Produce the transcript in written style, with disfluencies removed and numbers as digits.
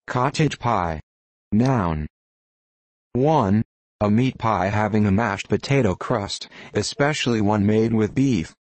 Cottage pie. Noun. 1. A meat pie having a mashed potato crust, especially one made with beef.